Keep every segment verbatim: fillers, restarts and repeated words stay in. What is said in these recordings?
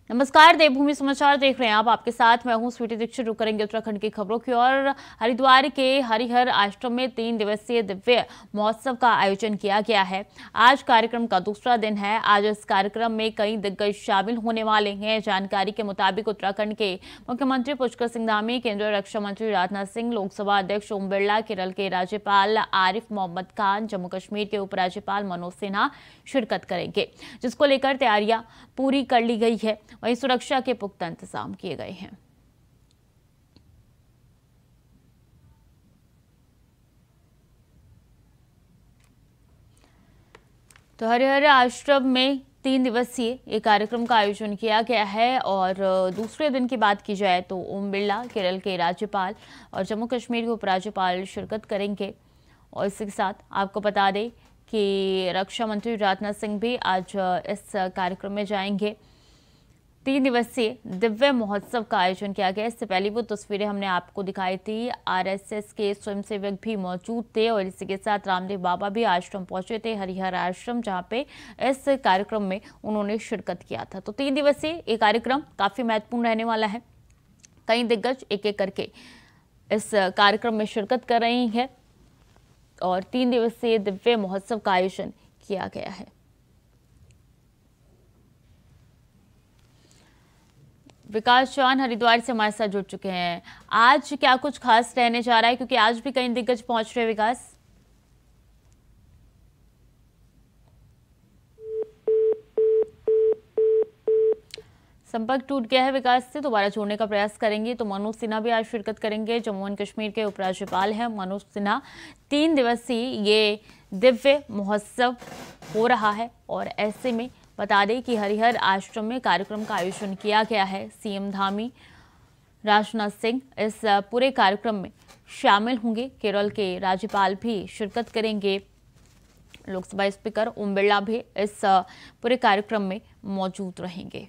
नमस्कार, देवभूमि समाचार देख रहे हैं आप। आपके साथ मैं हूं स्वीटी दीक्षित। रुक करेंगे उत्तराखंड की खबरों की ओर। हरिद्वार के हरिहर आश्रम में तीन दिवसीय दिव्य महोत्सव का आयोजन किया गया है। आज कार्यक्रम का दूसरा दिन है। आज इस कार्यक्रम में कई दिग्गज शामिल होने वाले हैं। जानकारी के मुताबिक उत्तराखंड के मुख्यमंत्री पुष्कर सिंह धामी, केंद्रीय रक्षा मंत्री राजनाथ सिंह, लोकसभा अध्यक्ष ओम बिरला, केरल के राज्यपाल आरिफ मोहम्मद खान, जम्मू कश्मीर के उपराज्यपाल मनोज सिन्हा शिरकत करेंगे, जिसको लेकर तैयारियां पूरी कर ली गई है। वहीं सुरक्षा के पुख्ता इंतजाम किए गए हैं। तो हरिहर आश्रम में तीन दिवसीय एक कार्यक्रम का आयोजन किया गया है और दूसरे दिन की बात की जाए तो ओम बिरला, केरल के राज्यपाल और जम्मू कश्मीर के उपराज्यपाल शिरकत करेंगे। और इसी के साथ आपको बता दें कि रक्षा मंत्री राजनाथ सिंह भी आज इस कार्यक्रम में जाएंगे। तीन दिवसीय दिव्य महोत्सव का आयोजन किया गया। इससे पहले वो तस्वीरें हमने आपको दिखाई थी। आरएसएस के स्वयंसेवक भी मौजूद थे और इसी के साथ रामदेव बाबा भी आश्रम पहुंचे थे, हरिहर आश्रम, जहां पे इस कार्यक्रम में उन्होंने शिरकत किया था। तो तीन दिवसीय ये कार्यक्रम काफी महत्वपूर्ण रहने वाला है। कई दिग्गज एक एक करके इस कार्यक्रम में शिरकत कर रही है और तीन दिवसीय दिव्य महोत्सव का आयोजन किया गया है। विकास चौहान हरिद्वार से हमारे साथ जुड़ चुके हैं। आज क्या कुछ खास रहने जा रहा है, क्योंकि आज भी कई दिग्गज पहुंच रहे हैं? विकास, संपर्क टूट गया है विकास से, दोबारा जोड़ने का प्रयास करेंगे। तो मनोज सिन्हा भी आज शिरकत करेंगे। जम्मू एंड कश्मीर के उपराज्यपाल हैं मनोज सिन्हा। तीन दिवसीय ये दिव्य महोत्सव हो रहा है और ऐसे में बता दें कि हरिहर आश्रम में कार्यक्रम का आयोजन किया गया है। सीएम धामी, राजनाथ सिंह इस पूरे कार्यक्रम में शामिल होंगे। केरल के राज्यपाल भी शिरकत करेंगे। लोकसभा स्पीकर ओम बिरला भी इस पूरे कार्यक्रम में मौजूद रहेंगे।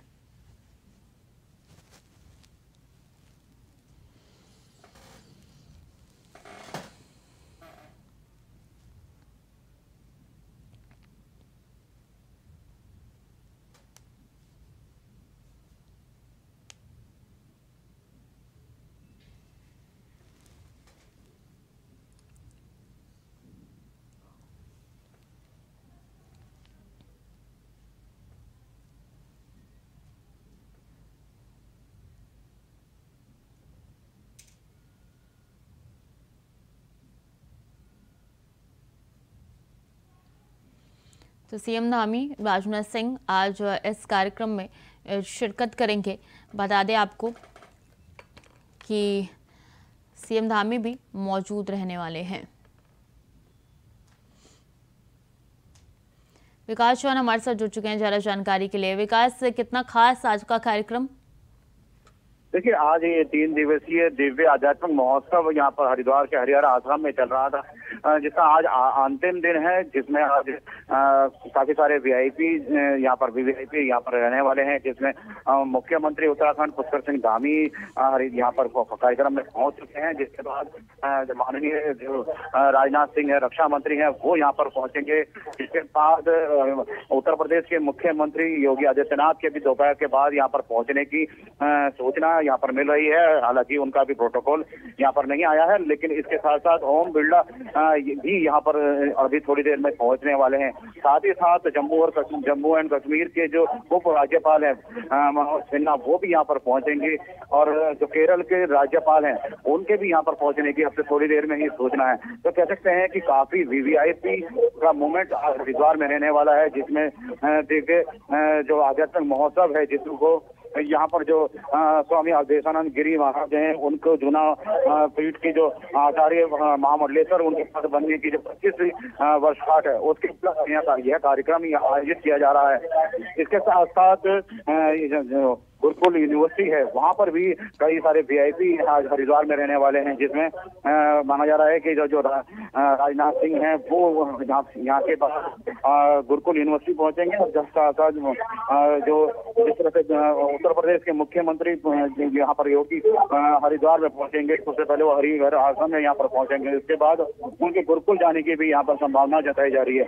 तो सीएम धामी, राजनाथ सिंह आज इस कार्यक्रम में शिरकत करेंगे। बता दें आपको कि सीएम धामी भी मौजूद रहने वाले हैं। विकास चौहान हमारे साथ जुड़ चुके हैं ज्यादा जानकारी के लिए। विकास, कितना खास आज का कार्यक्रम? देखिए, आज ये तीन दिवसीय दिव्य आध्यात्मिक महोत्सव यहाँ पर हरिद्वार के हरिहर आश्रम में चल रहा था, जिसका आज अंतिम दिन है, जिसमें आज काफी सारे वीआईपी यहाँ पर वीवीआईपी यहाँ पर रहने वाले हैं, जिसमें मुख्यमंत्री उत्तराखंड पुष्कर सिंह धामी यहाँ पर कार्यक्रम में पहुंच चुके हैं। जिसके बाद माननीय जो राजनाथ सिंह है, रक्षा मंत्री हैं, वो यहाँ पर पहुंचेंगे। इसके बाद उत्तर प्रदेश के मुख्यमंत्री योगी आदित्यनाथ के भी दोपहर के बाद यहाँ पर पहुंचने की सूचना यहाँ पर मिल रही है। हालांकि उनका भी प्रोटोकॉल यहाँ पर नहीं आया है, लेकिन इसके साथ साथ ओम बिरला भी यहाँ पर अभी थोड़ी देर में पहुंचने वाले हैं। साथ ही साथ जम्मू और जम्मू एंड कश्मीर के जो उप राज्यपाल हैं मनोज सिन्हा, वो भी यहाँ पर पहुंचेंगे और जो केरल के राज्यपाल हैं उनके भी यहाँ पर पहुंचने की अब से थोड़ी देर में ही सूचना है। तो कह सकते हैं कि काफी वीवीआईपी का मूवमेंट हरिद्वार में रहने वाला है, जिसमें देखिए जो आध्यात्मिक महोत्सव है, जिसको यहाँ पर जो आ, स्वामी अवधेशानंद गिरी महाराज हैं, उनको जूना पीठ की जो आचार्य महामंडलेश्वर, उनके पद बनने की जो पच्चीसवीं वर्षगांठ है, उसके यहाँ यह कार्यक्रम आयोजित किया जा रहा है। इसके साथ साथ गुरुकुल यूनिवर्सिटी है, वहाँ पर भी कई सारे वीआईपी आज हरिद्वार में रहने वाले हैं, जिसमें माना जा रहा है कि जो जो रा, राजनाथ सिंह हैं वो यहाँ के बाद गुरुकुल यूनिवर्सिटी पहुंचेंगे और जिसका जो जिस तरह से उत्तर प्रदेश के मुख्यमंत्री यहाँ पर योगी हरिद्वार में पहुंचेंगे, सबसे पहले वो हरिहर आश्रम में यहाँ पर पहुंचेंगे। इसके बाद उनके गुरुकुल जाने की भी यहाँ पर संभावना जताई जा रही है।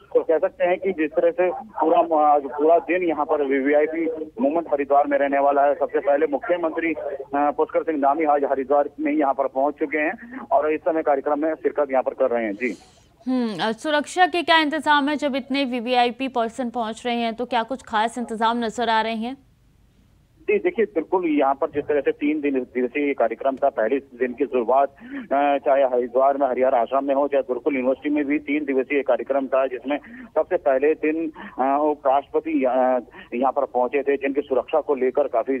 तो कह सकते हैं कि जिस तरह से पूरा पूरा दिन यहाँ पर वीवीआईपी मूवमेंट हरिद्वार में रहने वाला है। सबसे पहले मुख्यमंत्री पुष्कर सिंह धामी आज हरिद्वार में यहाँ पर पहुंच चुके हैं और इस समय कार्यक्रम में शिरकत यहाँ पर कर रहे हैं। जी हम्म सुरक्षा के क्या इंतजाम है? जब इतने वीवीआईपी पर्सन पहुंच रहे हैं तो क्या कुछ खास इंतजाम नजर आ रहे हैं? जी देखिए, बिल्कुल यहाँ पर जिस तरह से तीन दिन दिवसीय कार्यक्रम था, पहले दिन की शुरुआत चाहे हरिद्वार में हरिहर आश्रम में हो, चाहे गुरुकुल यूनिवर्सिटी में भी तीन दिवसीय कार्यक्रम था, जिसमें सबसे पहले दिन उपराष्ट्रपति यहाँ पर पहुंचे थे, जिनकी सुरक्षा को लेकर काफी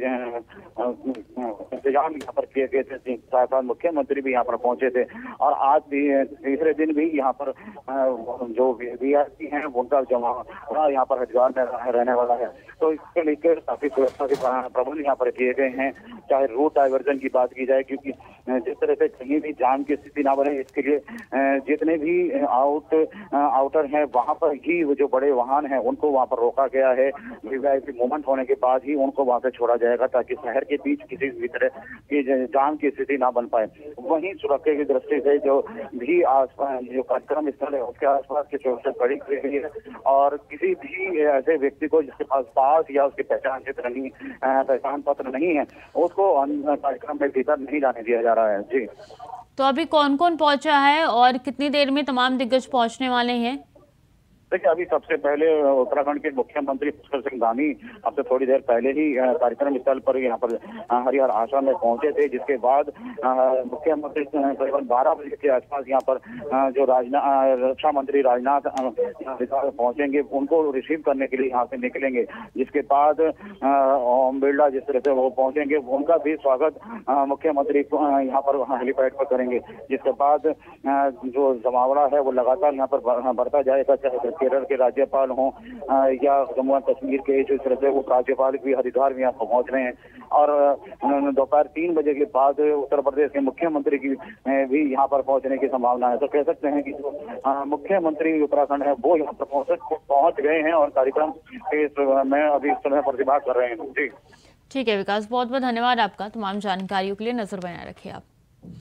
इंतजाम यहाँ पर किए गए थे। साथ साथ मुख्यमंत्री भी यहाँ पर पहुंचे थे और आज भी तीसरे दिन भी यहाँ पर जो वीआईपी हैं उनका जमा यहाँ पर हरिद्वार में रहने वाला है, तो इसके लेकर काफी सुरक्षा के प्रबंध यहाँ पर किए गए हैं। चाहे रूट डाइवर्जन की बात की जाए, क्योंकि जिस तरह से कहीं भी जाम की स्थिति ना बने, इसके लिए जितने भी आउट आउटर हैं वहां पर ही जो बड़े वाहन हैं उनको वहां पर रोका गया है। वीवीआईपी मूवमेंट होने के बाद ही उनको वहां से छोड़ा जाएगा, ताकि शहर के बीच किसी भी तरह की जाम की स्थिति ना बन पाए। वहीं सुरक्षा की दृष्टि से जो भी आसपास जो कार्यक्रम स्थल है उसके आसपास की सुरक्षा कड़ी की गई है और किसी भी ऐसे व्यक्ति को जिसके पास पास या उसकी पहचान चित्र नहीं पहचान पत्र नहीं है उसको कार्यक्रम में भीतर नहीं जाने दिया जा रहा है। जी तो अभी कौन कौन पहुंचा है और कितनी देर में तमाम दिग्गज पहुंचने वाले हैं? देखिए, अभी सबसे पहले उत्तराखंड के मुख्यमंत्री पुष्कर सिंह धामी अब से थोड़ी देर पहले ही कार्यक्रम स्थल पर यहाँ पर हरिहर आश्रम में पहुंचे थे, जिसके बाद मुख्यमंत्री करीबन बारह बजे के आसपास यहाँ पर जो राजनाथ रक्षा मंत्री राजनाथ पहुंचेंगे, उनको रिसीव करने के लिए यहाँ से निकलेंगे। जिसके बाद ओम बिरला जिस तरह से वो पहुंचेंगे, उनका भी स्वागत मुख्यमंत्री यहाँ पर हेलीपैड पर करेंगे। जिसके बाद जो जमावड़ा है वो लगातार यहाँ पर बढ़ता जाएगा, चाहे केरल के राज्यपाल हों या जम्मू एंड कश्मीर के जो तरह से उप राज्यपाल भी हरिद्वार में यहाँ पर पहुंच रहे हैं और दोपहर तीन बजे के बाद उत्तर प्रदेश के मुख्यमंत्री की भी यहाँ पर पहुंचने की संभावना है। तो कह सकते हैं कि जो मुख्यमंत्री उत्तराखंड है वो यहाँ पर पहुंच पहुंच गए हैं और कार्यक्रम में अभी इस समय प्रतिभाग कर रहे हैं। जी ठीक है विकास, बहुत बहुत धन्यवाद आपका तमाम जानकारियों के लिए। नजर बनाए रखिए आप।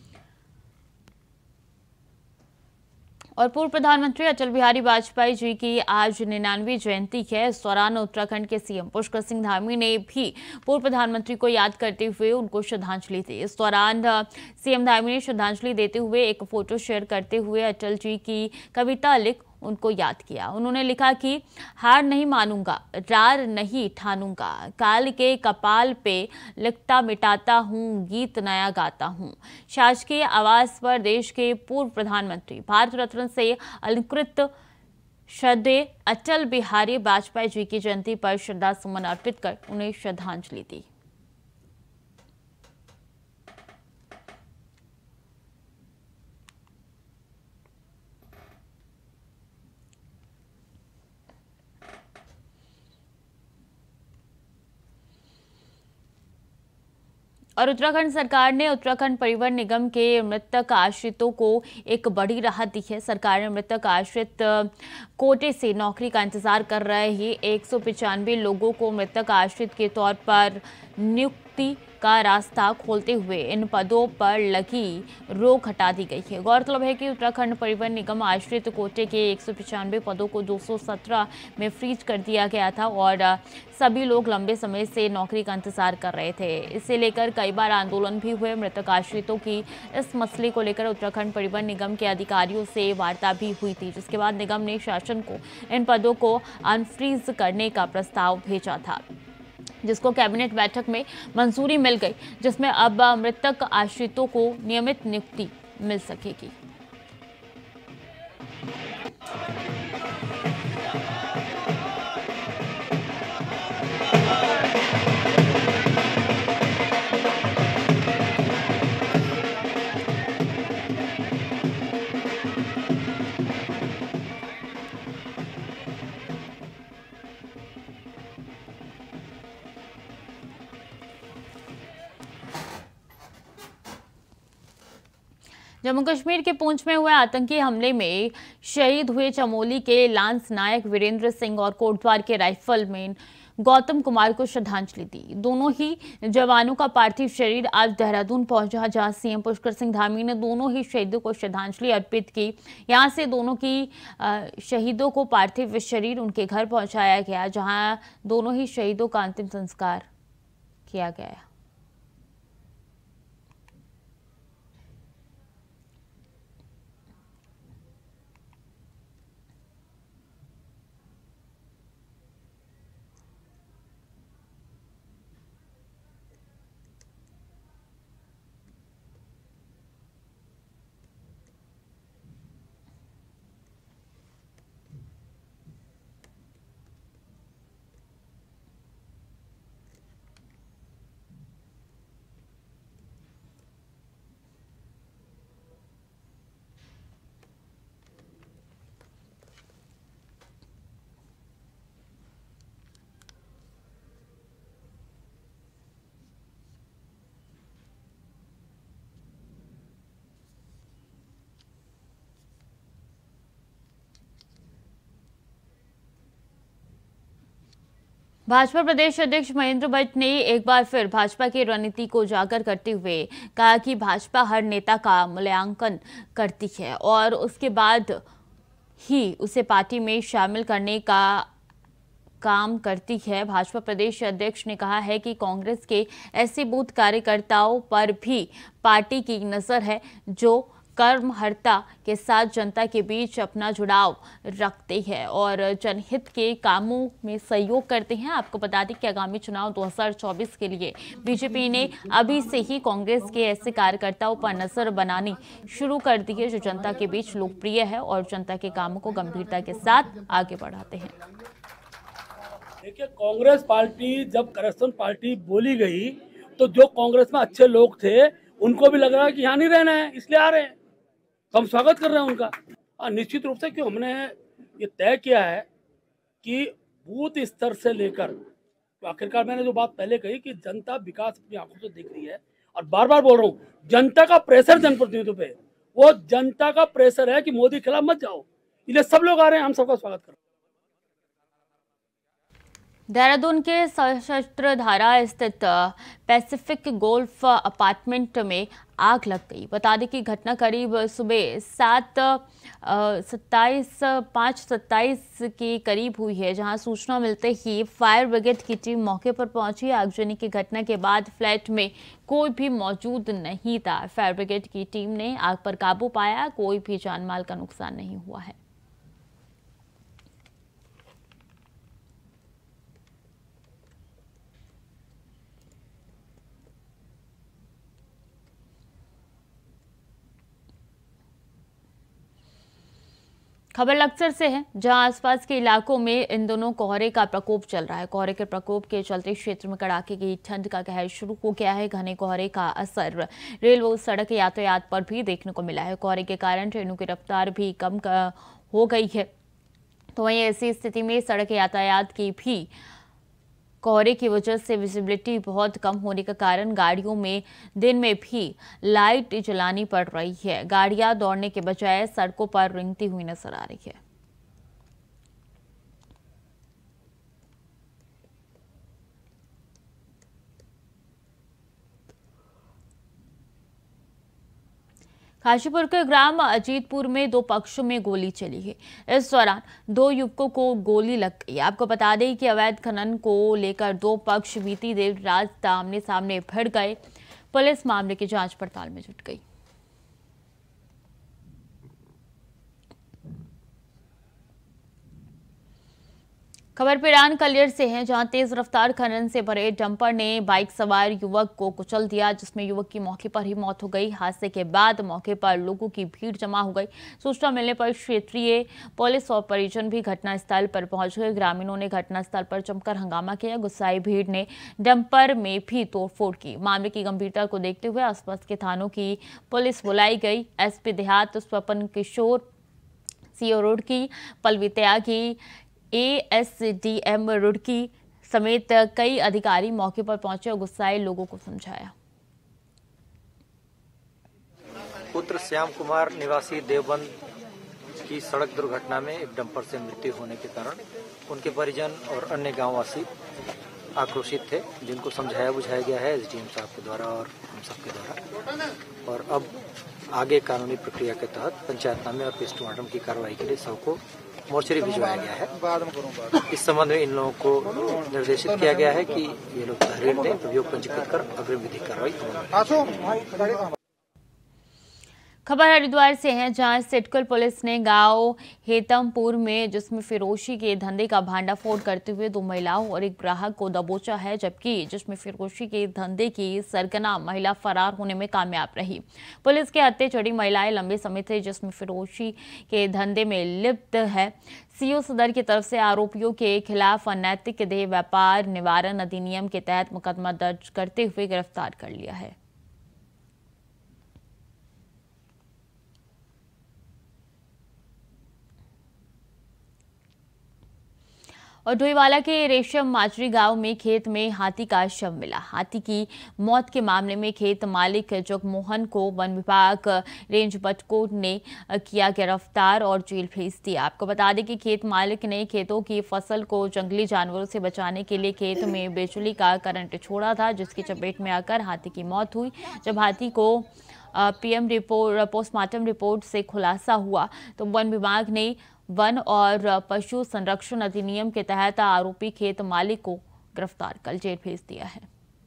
और पूर्व प्रधानमंत्री अटल बिहारी वाजपेयी जी की आज निन्यानवी जयंती है। इस दौरान उत्तराखंड के सीएम पुष्कर सिंह धामी ने भी पूर्व प्रधानमंत्री को याद करते हुए उनको श्रद्धांजलि दी। इस दौरान सीएम धामी ने श्रद्धांजलि देते हुए एक फोटो शेयर करते हुए अटल जी की कविता लिख उनको याद किया। उन्होंने लिखा कि हार नहीं मानूंगा, रार नहीं ठानूंगा, काल के कपाल पे लिखता मिटाता हूँ, गीत नया गाता हूँ। शासकीय आवास पर देश के पूर्व प्रधानमंत्री भारत रत्न से अलंकृत श्रद्धेय अटल बिहारी वाजपेयी जी की जयंती पर श्रद्धा सुमन अर्पित कर उन्हें श्रद्धांजलि दी। और उत्तराखंड सरकार ने उत्तराखंड परिवहन निगम के मृतक आश्रितों को एक बड़ी राहत दी है। सरकार ने मृतक आश्रित कोटे से नौकरी का इंतजार कर रहे एक सौ पिचानवे लोगों को मृतक आश्रित के तौर पर नियुक्ति का रास्ता खोलते हुए इन पदों पर लगी रोक हटा दी गई है। गौरतलब है कि उत्तराखंड परिवहन निगम आश्रित कोटे के एक सौ पिचानवे पदों को दो सौ सत्रह में फ्रीज कर दिया गया था और सभी लोग लंबे समय से नौकरी का इंतजार कर रहे थे। इसे लेकर कई बार आंदोलन भी हुए। मृतक आश्रितों की इस मसले को लेकर उत्तराखंड परिवहन निगम के अधिकारियों से वार्ता भी हुई थी, जिसके बाद निगम ने शासन को इन पदों को अनफ्रीज करने का प्रस्ताव भेजा था, जिसको कैबिनेट बैठक में मंजूरी मिल गई, जिसमें अब मृतक आश्रितों को नियमित नियुक्ति मिल सकेगी। जम्मू कश्मीर के पुंछ में हुए आतंकी हमले में शहीद हुए चमोली के लांस नायक वीरेंद्र सिंह और कोटद्वार के राइफलमैन गौतम कुमार को श्रद्धांजलि दी। दोनों ही जवानों का पार्थिव शरीर आज देहरादून पहुंचा, जहां सीएम पुष्कर सिंह धामी ने दोनों ही शहीदों को श्रद्धांजलि अर्पित की। यहां से दोनों की शहीदों को पार्थिव शरीर उनके घर पहुंचाया गया, जहां दोनों ही शहीदों का अंतिम संस्कार किया गया। भाजपा प्रदेश अध्यक्ष महेंद्र भट्ट ने एक बार फिर भाजपा की रणनीति को उजागर करते हुए कहा कि भाजपा हर नेता का मूल्यांकन करती है और उसके बाद ही उसे पार्टी में शामिल करने का काम करती है। भाजपा प्रदेश अध्यक्ष ने कहा है कि कांग्रेस के ऐसे बूथ कार्यकर्ताओं पर भी पार्टी की नजर है जो कर्महर्ता के साथ जनता के बीच अपना जुड़ाव रखते हैं और जनहित के कामों में सहयोग करते हैं। आपको बता दें कि आगामी चुनाव दो हज़ार चौबीस के लिए बीजेपी ने अभी से ही कांग्रेस के ऐसे कार्यकर्ताओं पर नजर बनानी शुरू कर दी है जो जनता के बीच लोकप्रिय है और जनता के कामों को गंभीरता के साथ आगे बढ़ाते हैं। देखिए, कांग्रेस पार्टी जब करप्शन पार्टी बोली गई तो जो कांग्रेस में अच्छे लोग थे उनको भी लग रहा है कि यहाँ नहीं रहना है, इसलिए आ रहे हैं। हम स्वागत कर रहे हैं उनका। और निश्चित रूप से कि हमने ये तय किया है कि बूथ स्तर से लेकर, तो आखिरकार मैंने जो बात पहले कही कि जनता विकास अपनी आंखों से देख रही है और बार बार बोल रहा हूँ, जनता का प्रेशर जनप्रतिनिधियों पे, वो जनता का प्रेशर है कि मोदी खिलाफ मत जाओ, इसलिए सब लोग आ रहे हैं। हम सबका स्वागत कर रहे हैं। देहरादून के सशस्त्र धारा स्थित पैसिफिक गोल्फ अपार्टमेंट में आग लग गई। बता दें कि घटना करीब सुबह सात सत्ताईस पाँच सत्ताईस के करीब हुई है, जहां सूचना मिलते ही फायर ब्रिगेड की टीम मौके पर पहुंची। आगजनी की घटना के बाद फ्लैट में कोई भी मौजूद नहीं था। फायर ब्रिगेड की टीम ने आग पर काबू पाया, कोई भी जानमाल का नुकसान नहीं हुआ है। खबर लक्सर से है, जहां आसपास के इलाकों में इन दोनों कोहरे का प्रकोप चल रहा है। कोहरे के प्रकोप के चलते क्षेत्र में कड़ाके की ठंड का कहर शुरू हो गया है। घने कोहरे का असर रेल व सड़क यातायात पर भी देखने को मिला है। कोहरे के कारण ट्रेनों की रफ्तार भी कम हो गई है। तो वहीं ऐसी स्थिति में सड़क यातायात की भी कोहरे की वजह से विजिबिलिटी बहुत कम होने के कारण गाड़ियों में दिन में भी लाइट जलानी पड़ रही है। गाड़ियां दौड़ने के बजाय सड़कों पर रेंगती हुई नजर आ रही है। काशीपुर के ग्राम अजीतपुर में दो पक्षों में गोली चली है। इस दौरान दो युवकों को गोली लग गई। आपको बता दें कि अवैध खनन को लेकर दो पक्ष बीती देर रात आमने सामने भिड़ गए। पुलिस मामले की जांच पड़ताल में जुट गई। खबर पिरान कलियर से है, जहां तेज रफ्तार खनन से भरे डंपर ने बाइक सवार युवक को कुचल दिया, जिसमें युवक की मौके पर ही मौत हो गई। हादसे के बाद मौके पर लोगों की भीड़ जमा हो गई। सूचना मिलने पर क्षेत्रीय पुलिस और परिजन भी घटनास्थल पर पहुंच गए। ग्रामीणों ने घटनास्थल पर जमकर हंगामा किया। गुस्साई भीड़ ने डंपर में भी तोड़फोड़ की। मामले की गंभीरता को देखते हुए आसपास के थानों की पुलिस बुलाई गई। एसपी देहात स्वपन किशोर, सीओ रुड़की पल्लवी त्यागी, एएसडीएम रुड़की समेत कई अधिकारी मौके पर पहुंचे और गुस्साए लोगों को समझाया। पुत्र श्याम कुमार निवासी देवबंद की सड़क दुर्घटना में एक डंपर से मृत्यु होने के कारण उनके परिजन और अन्य गांववासी आक्रोशित थे, जिनको समझाया बुझाया गया है एसडीएम साहब के द्वारा और हम सबके द्वारा। और अब आगे कानूनी प्रक्रिया के तहत पंचायतनामे और पोस्टमार्टम की कार्रवाई के लिए सबको मोर्चरी भिजवाया गया है। इस संबंध में इन लोगों को निर्देशित किया गया है कि ये लोग तहरीर दें, अभियोग पंजीकृत कर अग्रिम विधिक कार्रवाई। खबर हरिद्वार से है, जहां सिडकुल पुलिस ने गांव हेतमपुर में जिस्म फिरोशी के धंधे का भांडाफोड़ करते हुए दो महिलाओं और एक ग्राहक को दबोचा है, जबकि जिस्म फिरोशी के धंधे की सरगना महिला फरार होने में कामयाब रही। पुलिस के हत्थे चढ़ी महिलाएं लंबे समय से जिस्म फिरोशी के धंधे में लिप्त है। सीओ सदर की तरफ से आरोपियों के खिलाफ अनैतिक देह व्यापार निवारण अधिनियम के तहत मुकदमा दर्ज करते हुए गिरफ्तार कर लिया है। और डोईवाला के रेशम माजरी गांव में खेत में हाथी का शव मिला। हाथी की मौत के मामले में खेत मालिक जगमोहन को वन विभाग रेंज बटकोट ने किया गिरफ्तार और जेल भेज दिया। आपको बता दें कि खेत मालिक ने खेतों की फसल को जंगली जानवरों से बचाने के लिए खेत में बिजली का करंट छोड़ा था, जिसकी चपेट में आकर हाथी की मौत हुई। जब हाथी को पीएम रिपोर्ट पोस्टमार्टम रिपोर्ट से खुलासा हुआ तो वन विभाग ने वन और पशु संरक्षण अधिनियम के तहत आरोपी खेत मालिक को गिरफ्तार कर जेल भेज दिया है।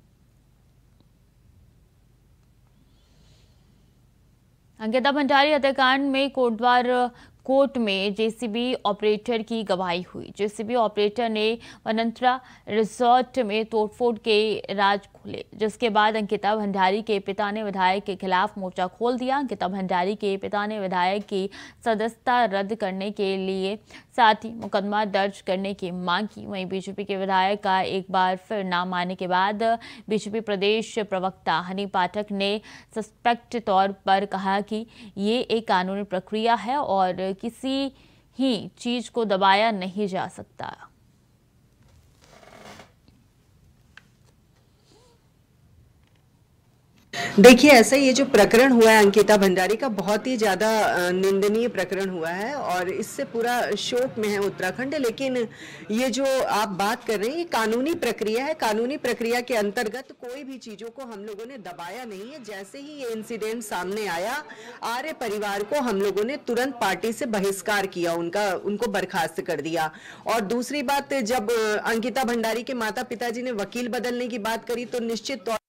अंकिता भंडारी हत्याकांड में कोटद्वार कोर्ट में जेसीबी ऑपरेटर की गवाही हुई। जेसीबी ऑपरेटर ने वनंतरा रिसोर्ट में तोड़फोड़ के राज खोले, जिसके बाद अंकिता भंडारी के पिता ने विधायक के खिलाफ मोर्चा खोल दिया। अंकिता भंडारी के पिता ने विधायक की सदस्यता रद्द करने के लिए साथ ही मुकदमा दर्ज करने की मांग की। वहीं बीजेपी के विधायक का एक बार फिर नाम आने के बाद बीजेपी प्रदेश प्रवक्ता हनी पाठक ने सस्पेक्ट तौर पर कहा कि ये एक कानूनी प्रक्रिया है और किसी ही चीज को दबाया नहीं जा सकता। देखिए, ऐसा ये जो प्रकरण हुआ है अंकिता भंडारी का, बहुत ही ज़्यादा निंदनीय प्रकरण हुआ है और इससे पूरा शोक में है उत्तराखंड। लेकिन ये जो आप बात कर रहे हैं, ये कानूनी प्रक्रिया है। कानूनी प्रक्रिया के अंतर्गत कोई भी चीज़ों को हम लोगों ने दबाया नहीं है। जैसे ही ये इंसिडेंट सामने आया, आर्य परिवार को हम लोगों ने तुरंत पार्टी से बहिष्कार किया, उनका उनको बर्खास्त कर दिया। और दूसरी बात, जब अंकिता भंडारी के माता पिताजी ने वकील बदलने की बात करी तो निश्चित तौर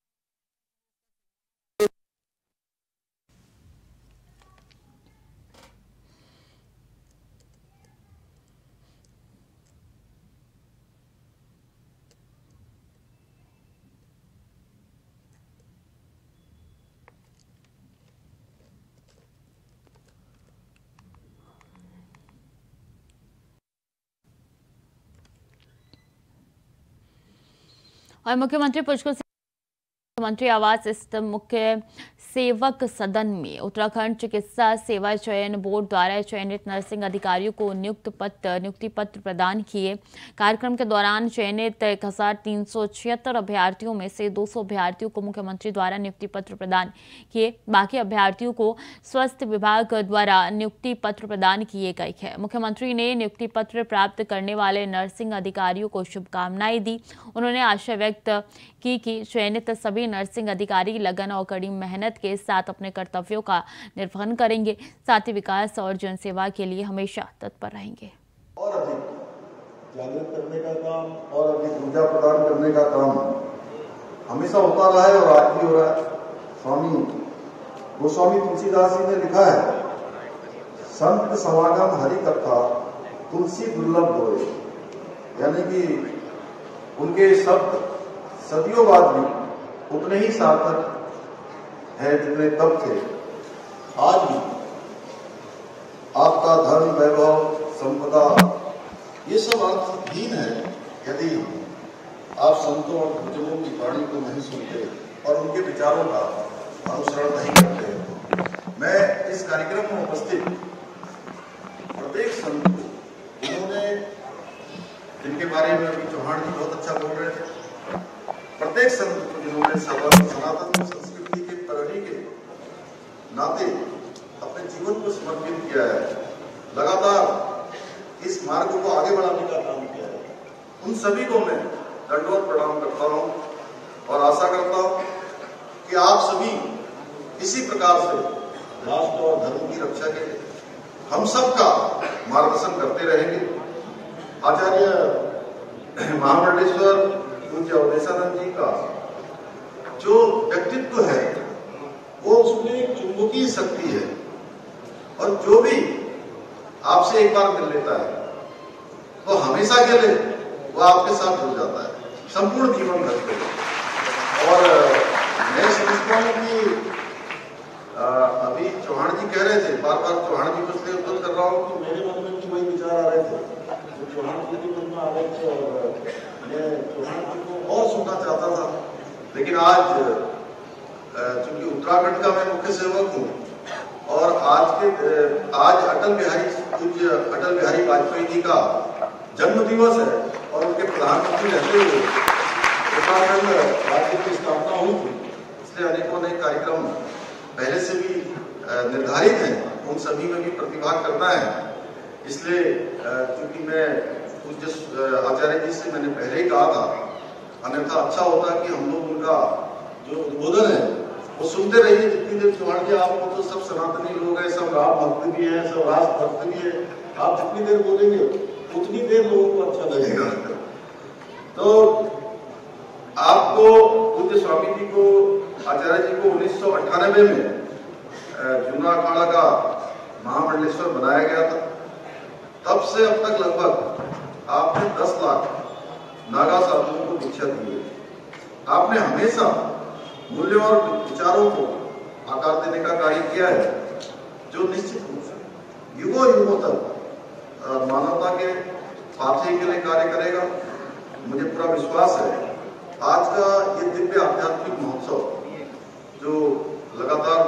और मुख्यमंत्री पुष्कर सिंह मंत्री आवास स्थित मुख्य सेवक सदन में उत्तराखंड चिकित्सा सेवा चयन बोर्ड द्वारा चयनित नर्सिंग अधिकारियों को नियुक्त पत्र नियुक्ति पत्र प्रदान किए। कार्यक्रम के दौरान चयनित एक हजार तीन सौ छिहत्तर अभ्यर्थियों में से दो सौ अभ्यर्थियों को मुख्यमंत्री द्वारा नियुक्ति पत्र प्रदान किए। बाकी अभ्यर्थियों को स्वास्थ्य विभाग द्वारा नियुक्ति पत्र प्रदान किए गए हैं। मुख्यमंत्री ने नियुक्ति पत्र प्राप्त करने वाले नर्सिंग अधिकारियों को शुभकामनाएं दी। उन्होंने आशा व्यक्त की कि चयनित सभी नर्सिंग अधिकारी लगन और कड़ी मेहनत के साथ अपने कर्तव्यों का निर्वहन करेंगे, साथ ही विकास और जनसेवा के लिए हमेशा तत्पर रहेंगे। और अधिक जागृत करने का काम और अधिक ऊर्जा प्रदान करने का काम हमेशा होता रहा है और आज भी हो रहा है। स्वामी गोस्वामी तुलसीदास जी ने लिखा है, संत समागम हरि कथा तुलसी दुर्लभ होए, यानी कि उनके शब्द सदियों बाद भी उतने ही सार्थक है जितने तब थे। आज भी आपका धर्म, वैभव, संपदा ये सब अर्थहीन है यदि आप संतों और गुरुजनों की वाणी को नहीं सुनते और उनके विचारों का अनुसरण नहीं करते। मैं इस कार्यक्रम में उपस्थित प्रत्येक संत को, उन्होंने जिनके बारे में अभी चौहान जी बहुत अच्छा बोल रहे थे, प्रत्येक संत को जिन्होंने सनातन संस्कृति के प्रहरी के नाते अपने जीवन को समर्पित किया है, लगातार इस मार्ग को आगे बढ़ाने का काम किया है, उन सभी को मैं दंडवत प्रणाम करता हूं और आशा करता हूं कि आप सभी इसी प्रकार से राष्ट्र और धर्म की रक्षा के लिए हम सबका मार्गदर्शन करते रहेंगे। आचार्य महामंडलेश्वर पूज्य अवधेशानंद जी का जो व्यक्तित्व है वो उसमें एक चुंबकीय शक्ति है और जो भी आपसे एक बार मिल लेता है तो हमेशा के लिए वो आपके साथ जुड़ जाता है संपूर्ण जीवन भर के लिए। और मैं समझता हूँ कि आ, अभी चौहान जी कह रहे थे, बार बार चौहान जी को इसलिए उद्धत कर रहा हूँ तो मेरे मन में भी वही विचार आ रहे थे तो चौहान जी के मन में आ रहे थे और मैं चौहान जी को और सुनना चाहता था। लेकिन आज चूंकि उत्तराखंड का मैं मुख्य सेवक हूँ और आज के आज अटल बिहारी पूज्य अटल बिहारी वाजपेयी जी का जन्म दिवस है और उनके प्रधानमंत्री रहते हुए उत्तराखंड राज्य की स्थापना हुई थी, इसलिए अनेकों अनेक कार्यक्रम पहले से भी निर्धारित हैं, उन सभी में भी प्रतिभाग करना है। इसलिए चूंकि मैं पूज्य आचार्य जी से मैंने पहले ही कहा था, अन्यथा अच्छा होता कि हम लोग उनका जो उद्बोधन है वो सुनते रहिए जितनी देर। चौहान जी आपको तो सब सनातनी लोग हैं, सब राम भक्त भी है, सब राष्ट्र भक्त भी है, आप जितनी देर बोलेंगे उतनी देर लोगों को अच्छा लगेगा। तो आपको पूज्य स्वामी जी को आचार्य जी को उन्नीस सौ अट्ठानबे में जूना अखाड़ा का महामंडलेश्वर बनाया गया था। तब से अब तक लगभग आपने दस लाख नागा साधुओं को दीक्षा दी है। आपने हमेशा मूल्यों और विचारों को आकार देने का कार्य किया है जो निश्चित रूप से युगों युगों तक मानवता के पाथेय के लिए कार्य करेगा। मुझे पूरा विश्वास है आज का ये दिव्य आध्यात्मिक महोत्सव जो लगातार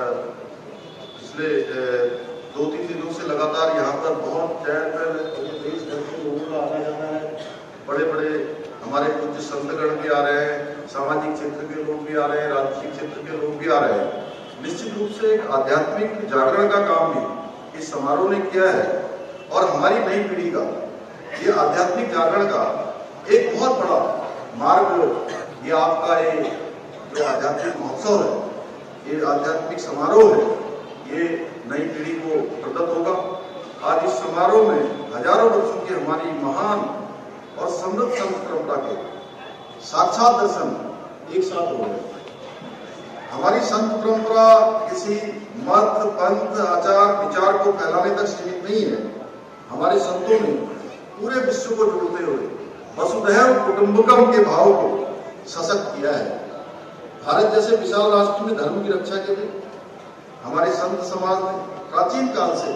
पिछले दो तीन दिनों से लगातार यहाँ पर बहुत चहल पहल देश भर के लोगों का आना जाना है। बड़े बड़े हमारे कुछ संतगण भी आ रहे हैं, सामाजिक क्षेत्र के लोग भी आ रहे हैं, राजनीतिक क्षेत्र के लोग भी आ रहे हैं। निश्चित रूप से एक आध्यात्मिक जागरण का काम भी इस समारोह ने किया है और हमारी नई पीढ़ी का ये आध्यात्मिक जागरण का एक बहुत बड़ा मार्ग, ये आपका ये जो आध्यात्मिक महोत्सव है, ये आध्यात्मिक समारोह है, ये नई पीढ़ी को प्रदत्त होगा। आज इस समारोह में हजारों वर्षों की हमारी महान और समृद्ध संत परंपरा के साक्षात दर्शन एक साथ हो गए। हमारी संत परंपरा किसी मत, पंथ, आचार, विचार को फैलाने तक सीमित नहीं है। हमारे संतों ने पूरे विश्व को जोड़ते हुए वसुधैव कुटुंबकम के भाव को सशक्त किया है। भारत जैसे विशाल राष्ट्र में धर्म की रक्षा के लिए हमारे संत समाज ने प्राचीन काल से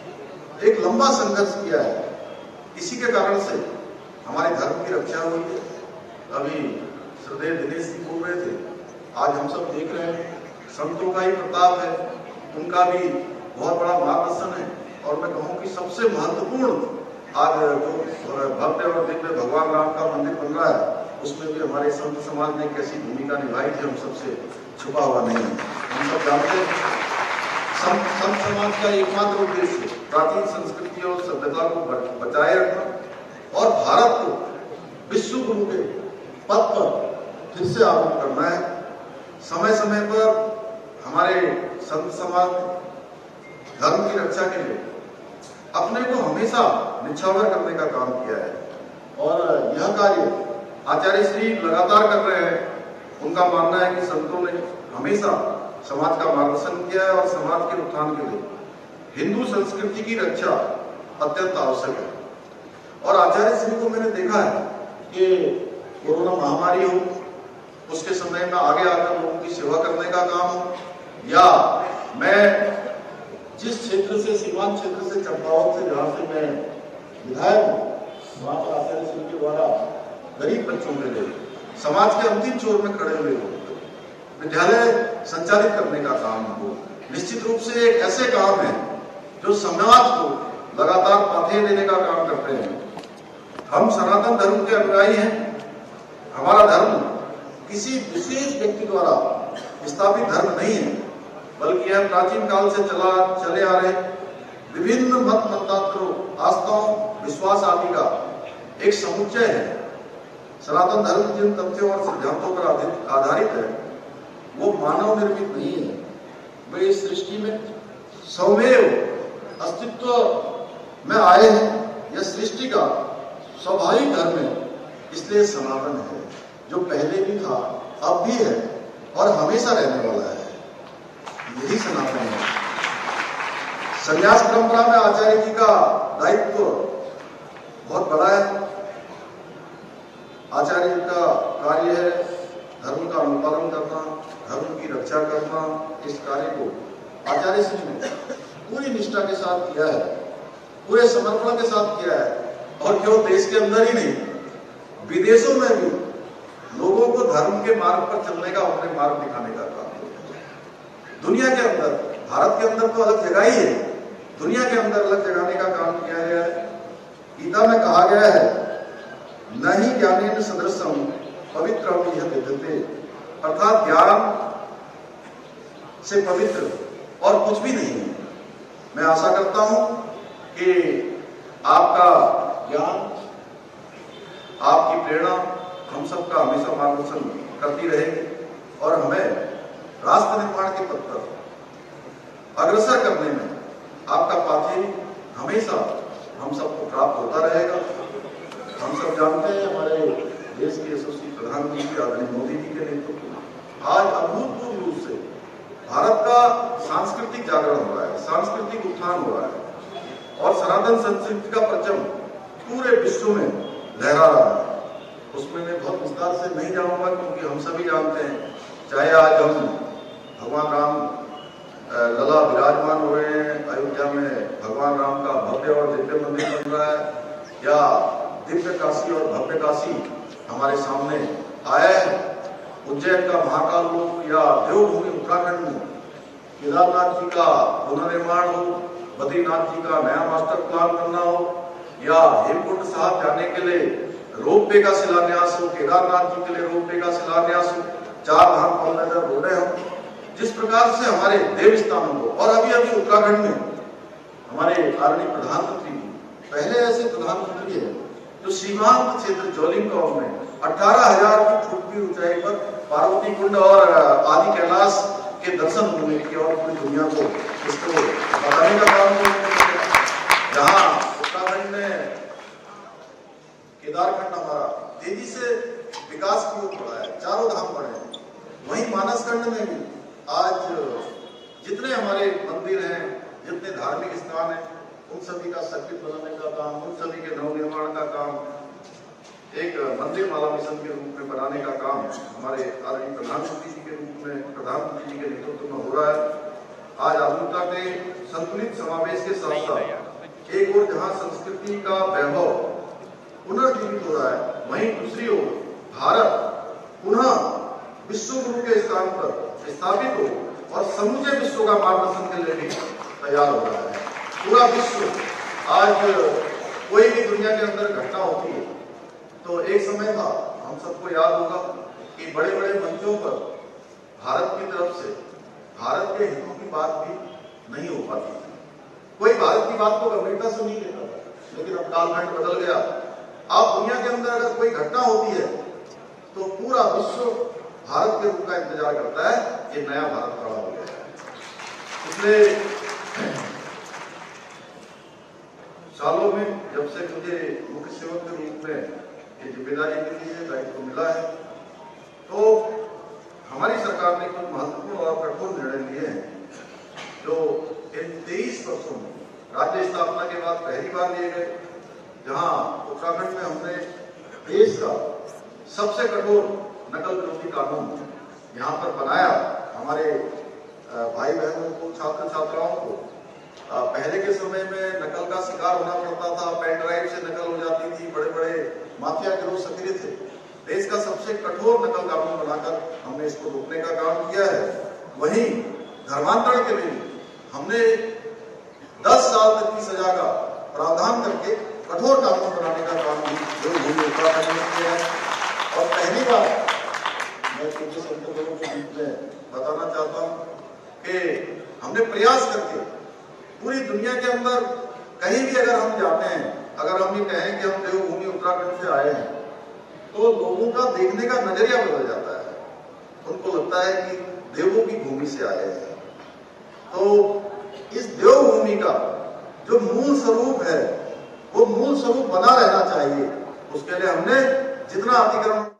एक लंबा संघर्ष किया है। इसी के कारण से हमारे धर्म की रक्षा हुई है। अभी श्रद्धेय दिनेश जी बोल रहे थे, आज हम सब देख रहे हैं संतों का ही प्रताप है, उनका भी बहुत बड़ा मार्गदर्शन है। और मैं कहूँ कि सबसे महत्वपूर्ण आज जो भव्य और दिव्य भगवान राम का मंदिर बन रहा है उसमें भी हमारे संत समाज ने कैसी भूमिका निभाई थी, हम सबसे छुपा हुआ नहीं है। हम सब जानते हैं संत संत समाज का एकमात्र उद्देश्य प्राचीन संस्कृति और सभ्यता को बचाए रखना और भारत को विश्व गुरु के पद पर फिर से आरूढ़ करना है। समय समय पर हमारे संत समाज धर्म की रक्षा के लिए अपने को हमेशा निछावर करने का काम किया है और यह कार्य आचार्य श्री लगातार कर रहे हैं। उनका मानना है कि संतों ने हमेशा समाज का मार्गदर्शन किया है और समाज के उत्थान के लिए हिंदू संस्कृति की रक्षा अत्यंत आवश्यक है। और आचार्य श्री को मैंने देखा है कि कोरोना महामारी हो, उसके समय में आगे आकर लोगों की सेवा करने का काम हो, या मैं जिस क्षेत्र से सीमांत क्षेत्र से चंपावत से जहाँ से मैं विधायक हूँ वहाँ पर आचार्य श्री के द्वारा गरीब बच्चों के लिए समाज के अंतिम छोर में खड़े हुए लोग विद्यालय संचालित करने का काम हो। निश्चित रूप से एक ऐसे काम है जो समाज को लगातार पाथेय देने का काम करते हैं। हम सनातन धर्म के अनुयायी हैं। हमारा धर्म किसी विशेष व्यक्ति द्वारा स्थापित धर्म नहीं है, बल्कि यह प्राचीन काल से चला चले आ रहे विभिन्न मत मतांतरों, आस्थाओं, विश्वास आदि का एक समुच्चय है। सनातन धर्म जिन तथ्यों और सिद्धांतों पर आधारित है वो मानव निर्मित नहीं है, वे इस सृष्टि में स्वमेव अस्तित्व में आए हैं। यह सृष्टि का स्वाभाविक धर्म है, इसलिए सनातन है, जो पहले भी था, अब भी है और हमेशा रहने वाला है। यही सनातन है। संन्यास परंपरा में आचार्य जी का दायित्व बहुत बड़ा है। आचार्य जी का कार्य है धर्म का अनुपालन करना, धर्म की रक्षा करना। इस कार्य को आचार्य श्री ने पूरी निष्ठा के साथ किया है, पूरे समर्पण के साथ किया है, और केवल देश के अंदर ही नहीं, विदेशों में भी लोगों को धर्म के मार्ग पर चलने का, अपने मार्ग दिखाने का काम किया। दुनिया के अंदर, भारत के अंदर तो अलग जगह ही है, दुनिया के अंदर अलग जगाने का काम किया गया है। गीता में कहा गया है, न ही ज्ञानेन सदृशम पवित्रम यह विद्यते, अर्थात ज्ञान से पवित्र और कुछ भी नहीं है। मैं आशा करता हूं कि आपका ज्ञान, आपकी प्रेरणा हम सबका हमेशा मार्गदर्शन करती रहेगी और हमें राष्ट्र निर्माण के पथ पर अग्रसर करने में आपका पाथेय हमेशा हम सबको प्राप्त होता रहेगा। हम सब जानते हैं हमारे देश के यशस्वी प्रधानमंत्री आदरणीय मोदी जी के नेतृत्व में आज अभूतपूर्व रूप से भारत का सांस्कृतिक जागरण हो रहा है, सांस्कृतिक उत्थान हो रहा है और सनातन संस्कृति का परचम पूरे विश्व में लहरा रहा है। उसमें मैं बहुत विस्तार से नहीं जाऊंगा क्योंकि हम सभी जानते हैं, चाहे आज हम भगवान राम लला विराजमान हो रहे हैं, अयोध्या में भगवान राम का भव्य और दिव्य मंदिर बन रहा है, या दिव्य काशी और भव्य काशी हमारे सामने आया है, उज्जैन का महाकाल हो या देवभूमि उत्तराखंड में केदारनाथ जी का पुनर्निर्माण हो, बद्रीनाथ जी का नया मास्टर प्लान करना हो, या हेमकुंड साहब जाने के लिए रोपवे का शिलान्यास हो, केदारनाथ जी के लिए रोपवे का शिलान्यास हो, चार धाम पॉलिनर रोडे हो, जिस प्रकार से हमारे देव स्थानों को, और अभी अभी उत्तराखंड में हमारे आदरणीय प्रधानमंत्री जी, पहले ऐसे प्रधानमंत्री है जो सीमांत क्षेत्र जोलिंग गांव में अठारह हजार फुट की ऊंचाई पर पार्वती कुंड और आदि कैलाश के दर्शन होने की और पूरी दुनिया को इसको बताने का काम किया। जहां उत्तराखंड में केदारखंड हमारा तेजी से विकास की ओर बढ़ा है, चारों धाम बढ़े हैं, वहीं मानसखंड में भी आज जितने हमारे मंदिर हैं, जितने धार्मिक स्थान हैं, उन सभी का सर्किट बनाने का काम, उन सभी के नवनिर्माण का काम, एक मंदिर माला मिशन के रूप में बनाने का काम हमारे आदरणीय प्रधानमंत्री जी के रूप में, प्रधानमंत्री जी के नेतृत्व में हो रहा है। आज आधुनिकता के संतुलित समावेश के साथ साथ एक ओर जहां संस्कृति का वैभव पुनर्जीवित हो रहा है, वहीं दूसरी ओर भारत पुनः विश्व गुरु के स्थान पर स्थापित हो और समूचे विश्व का मार्गदर्शन के लिए भी तैयार हो रहा है। पूरा विश्व आज कोई भी दुनिया के अंदर घटना होती है तो एक समय था, हम सबको याद होगा कि बड़े बड़े मंचों पर भारत की तरफ से भारत के हितों की बात भी नहीं हो पाती थी, कोई भारत की बात को गंभीरता से नहीं लेता था। लेकिन अब कालखंड बदल गया। अब दुनिया के अंदर अगर कोई घटना होती है तो पूरा विश्व भारत के रूप का इंतजार करता है कि नया भारत खड़ा हो गया है। इसलिए सालों में जब से मुझे मुख्य सेवक के रूप में ये जिम्मेदारी मिली है, दायित्व मिला है, तो हमारी सरकार ने कुछ महत्वपूर्ण और कठोर निर्णय लिए हैं जो इन तेईस वर्षों में राज्य स्थापना के बाद पहली बार लिए गए। जहां उत्तराखंड में हमने देश का सबसे कठोर नकल विरोधी कानून यहाँ पर बनाया। हमारे भाई बहनों को, छात्र छात्राओं को पहले के समय में नकल का शिकार होना पड़ता था, पेन ड्राइव से नकल हो जाती थी, बड़े बड़े माफिया गिरोह सक्रिय थे। देश का सबसे कठोर नकल कानून बनाकर हमने इसको रोकने का काम किया है। वहीं धर्मांतरण के लिए हमने दस साल तक की सजा का प्रावधान करके कठोर कानून बनाने का काम भी उत्तराखंड में किया है। और पहली बार मैं पूज्य संतों के बीच में बताना चाहता हूँ कि हमने प्रयास करके पूरी दुनिया के अंदर कहीं भी अगर हम जाते हैं, अगर हम ये कहें कि हम देवभूमि उत्तराखंड से आए हैं, तो लोगों का देखने का नजरिया बदल जाता है। उनको लगता है कि देवों की भूमि से आए हैं। तो इस देवभूमि का जो मूल स्वरूप है, वो मूल स्वरूप बना रहना चाहिए। उसके लिए हमने जितना अतिक्रमण